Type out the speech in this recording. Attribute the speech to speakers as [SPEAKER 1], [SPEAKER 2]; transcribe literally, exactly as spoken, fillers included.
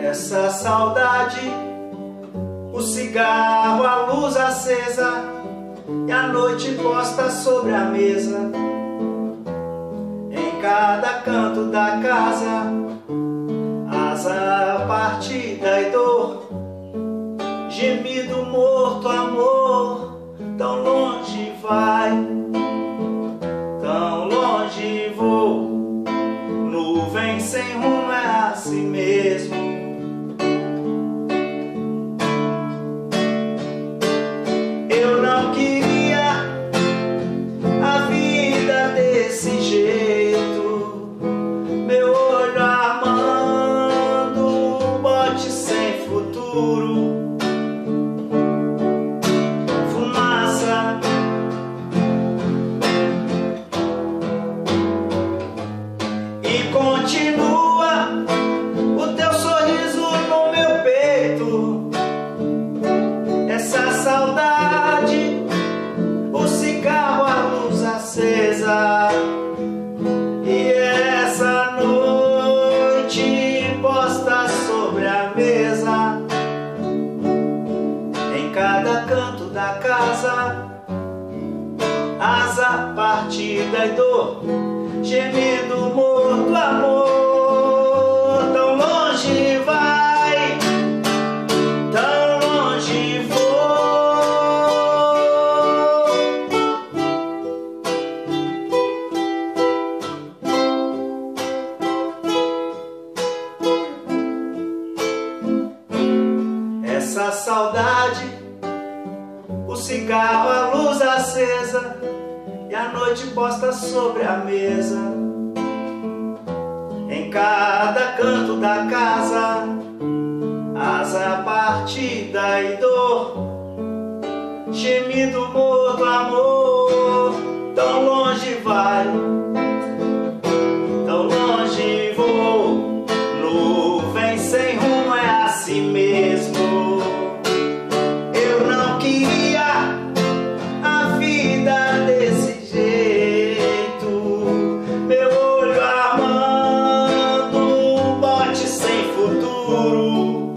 [SPEAKER 1] Essa saudade, o cigarro, a luz acesa e a noite posta sobre a mesa. Em cada canto da casa, asa partida e dor, gemido morto, amor, tão longe vai, tão longe vou, nuvem sem rumo é assim mesmo. Eu não queria a vida desse jeito, meu olho armando um bote sem futuro, fumaça, e continua o teu sorriso no meu peito. Essa saudade, o cigarro, a luz acesa e essa noite posta sobre a mesa. Em cada canto da casa, asa partida e dor, gemido morto, amor, tão longe vai, tão longe vou. Essa saudade, o cigarro, a luz acesa e a noite posta sobre a mesa. Em cada canto da casa, asa partida e dor, gemido morto, amor, tão longe vai, tão longe vou, nuvem sem rumo é assim mesmo. Eu não queria a vida desse jeito, meu olho armando um bote sem futuro,